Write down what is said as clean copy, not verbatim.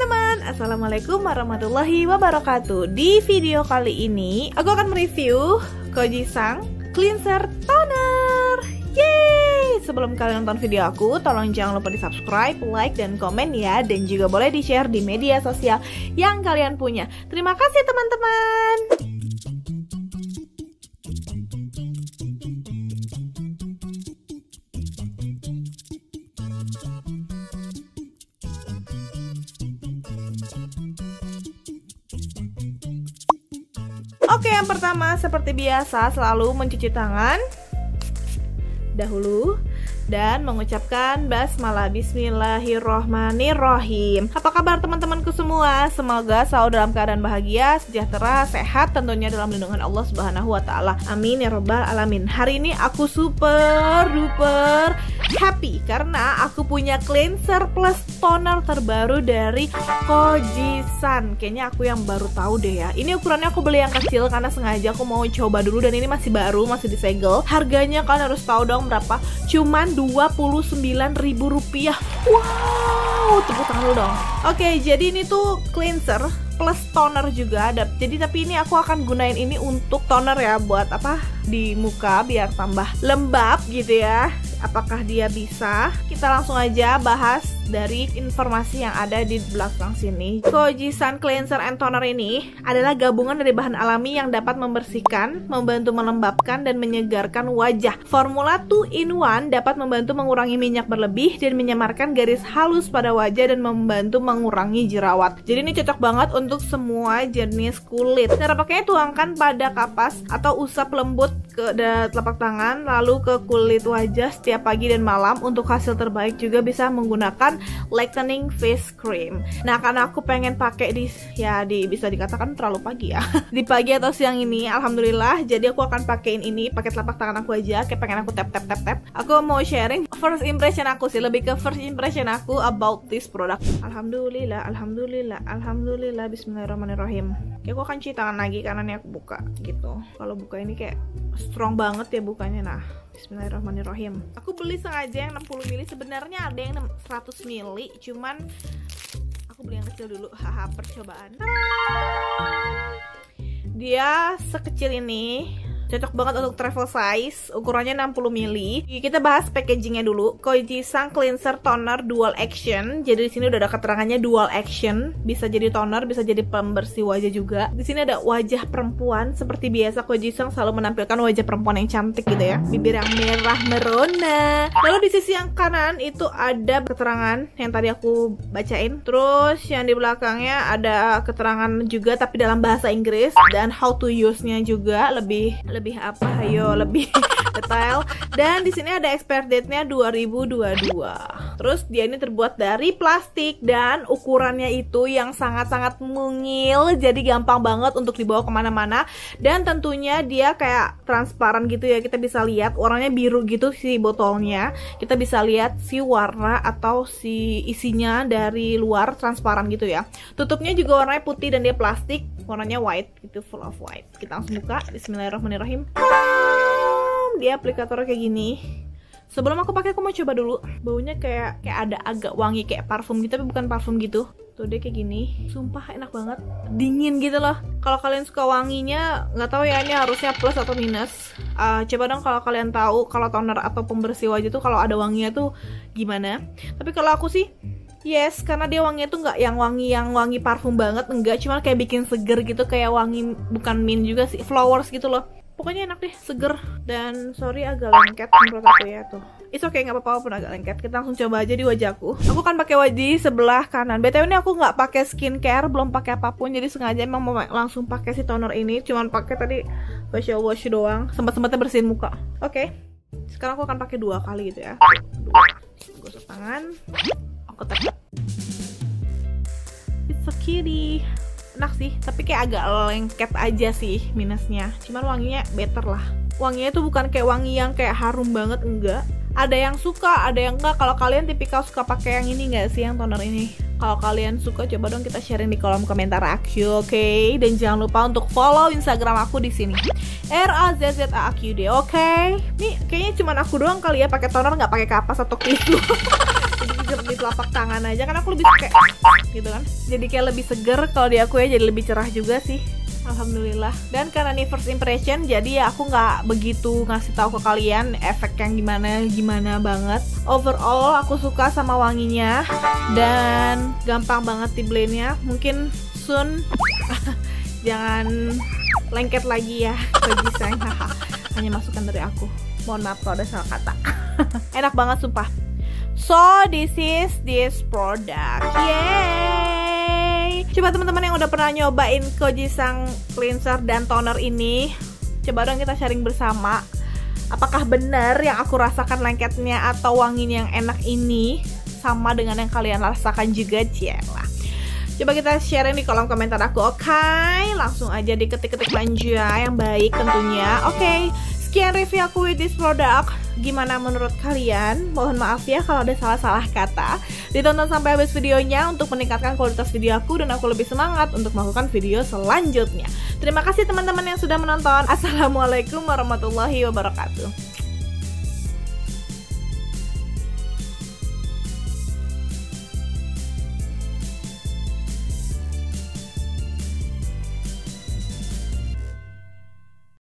teman-teman, assalamualaikum warahmatullahi wabarakatuh. Di video kali ini aku akan mereview Kojisang Cleanser Toner. Yeay! Sebelum kalian nonton video aku, tolong jangan lupa di subscribe, like, dan komen ya. Dan juga boleh di share di media sosial yang kalian punya. Terima kasih teman-teman. Oke, yang pertama seperti biasa selalu mencuci tangan dahulu dan mengucapkan basmalah, bismillahirrohmanirrohim. Apa kabar teman-temanku semua? Semoga selalu dalam keadaan bahagia, sejahtera, sehat, tentunya dalam lindungan Allah Subhanahu wa Ta'ala. Amin ya Rabbal Alamin. Hari ini aku super duper happy karena aku punya cleanser plus toner terbaru dari Kojisang. Kayaknya aku yang baru tahu deh ya. Ini ukurannya aku beli yang kecil karena sengaja aku mau coba dulu, dan ini masih baru, masih disegel. Harganya kalian harus tahu dong berapa? Cuman Rp29.000. Wow, tepuk tangan dulu dong. Oke, jadi ini tuh cleanser plus toner juga ada. Jadi tapi ini aku akan gunain ini untuk toner ya, buat apa? Di muka biar tambah lembab gitu ya. Apakah dia bisa? Kita langsung aja bahas dari informasi yang ada di belakang sini. Kojisang Cleanser and Toner ini adalah gabungan dari bahan alami yang dapat membersihkan, membantu melembabkan, dan menyegarkan wajah. Formula 2-in-1 dapat membantu mengurangi minyak berlebih dan menyamarkan garis halus pada wajah dan membantu mengurangi jerawat. Jadi ini cocok banget untuk semua jenis kulit. Cara pakainya tuangkan pada kapas atau usap lembut ke telapak tangan, lalu ke kulit wajah setiap pagi dan malam. Untuk hasil terbaik juga bisa menggunakan lightening face cream. Nah, karena aku pengen pakai bisa dikatakan terlalu pagi ya. Di pagi atau siang ini, alhamdulillah. Jadi aku akan pakein ini pakai telapak tangan aku aja, kayak pengen aku tap. Aku mau sharing first impression aku sih, lebih ke first impression aku about this product. Alhamdulillah, bismillahirrahmanirrahim. Kayak aku akan cuci tangan lagi karena ini aku buka gitu. Kalau buka ini kayak strong banget ya bukanya. Nah, bismillahirrahmanirrahim. Aku beli sengaja yang 60 ml. Sebenarnya ada yang 100 ml, cuman aku beli yang kecil dulu. Haha, percobaan. Dia sekecil ini. Cocok banget untuk travel size, ukurannya 60 ml. Kita bahas packagingnya dulu. Kojisang Cleanser Toner Dual Action. Jadi di sini udah ada keterangannya dual action, bisa jadi toner, bisa jadi pembersih wajah juga. Di sini ada wajah perempuan, seperti biasa Kojisang selalu menampilkan wajah perempuan yang cantik gitu ya. Bibir yang merah merona. Lalu di sisi yang kanan itu ada keterangan yang tadi aku bacain. Terus yang di belakangnya ada keterangan juga tapi dalam bahasa Inggris, dan how to use-nya juga lebih detail. Dan di sini ada expire date-nya 2022. Terus dia ini terbuat dari plastik dan ukurannya itu yang sangat-sangat mungil, jadi gampang banget untuk dibawa kemana-mana. Dan tentunya dia kayak transparan gitu ya, kita bisa lihat warnanya biru gitu si botolnya. Kita bisa lihat si warna atau si isinya dari luar transparan gitu ya. Tutupnya juga warnanya putih dan dia plastik, warnanya white gitu, full of white. Kita langsung buka. Bismillahirrahmanirrahim. Dia aplikatornya kayak gini. Sebelum aku pakai, aku mau coba dulu. Baunya kayak ada agak wangi kayak parfum gitu, tapi bukan parfum gitu. Tuh dia kayak gini. Sumpah enak banget. Dingin gitu loh. Kalau kalian suka wanginya, nggak tahu ya ini harusnya plus atau minus. Coba dong kalau kalian tahu kalau toner atau pembersih wajah tuh kalau ada wanginya tuh gimana. Tapi kalau aku sih yes, karena dia wanginya tuh nggak yang wangi parfum banget, enggak, cuma kayak bikin seger gitu, kayak wangi, bukan mint juga sih, flowers gitu loh. Pokoknya enak deh, seger. Dan sorry agak lengket menurut aku ya tuh. It's okay, nggak apa-apa walaupun agak lengket. Kita langsung coba aja di wajahku. Aku kan pakai wajah sebelah kanan. BTW ini aku nggak pakai skincare, belum pakai apapun, jadi sengaja emang mau langsung pakai si toner ini. Cuman pakai tadi facial wash doang, sempat-sempatnya bersihin muka. Oke. Sekarang aku akan pakai 2 kali gitu ya. Gosok tangan. Aku tap. It's so kitty. Enak sih, tapi kayak agak lengket aja sih minusnya. Cuman wanginya better lah. Wanginya tuh bukan kayak wangi yang kayak harum banget, enggak. Ada yang suka, ada yang enggak. Kalau kalian tipikal suka pakai yang ini nggak sih, yang toner ini? Kalau kalian suka, coba dong kita sharing di kolom komentar aku, oke? Dan jangan lupa untuk follow Instagram aku di sini. RAZZAAQD, oke? Nih kayaknya cuma aku doang kali ya pakai toner nggak pakai kapas atau tisu. Jadi di telapak tangan aja, kan aku lebih suka gitu kan. Jadi kayak lebih seger kalau di aku ya, jadi lebih cerah juga sih. Alhamdulillah. Dan karena ini first impression, jadi ya aku nggak begitu ngasih tahu ke kalian efek yang gimana banget. Overall aku suka sama wanginya dan gampang banget di blendnya. Mungkin soon jangan lengket lagi ya Kojisang. Hanya masukan dari aku. Mohon maaf kalau ada salah kata. Enak banget sumpah. So this is this product. Yay! Coba teman-teman yang udah pernah nyobain Kojisang cleanser dan toner ini, coba dong kita sharing bersama. Apakah benar yang aku rasakan lengketnya atau wanginya yang enak ini sama dengan yang kalian rasakan juga, Ciela? Coba kita sharing di kolom komentar aku, oke? Langsung aja diketik-ketik manja yang baik tentunya. Oke, sekian review aku with this product. Gimana menurut kalian? Mohon maaf ya kalau ada salah-salah kata. Ditonton sampai habis videonya untuk meningkatkan kualitas video aku dan aku lebih semangat untuk melakukan video selanjutnya. Terima kasih teman-teman yang sudah menonton. Assalamualaikum warahmatullahi wabarakatuh.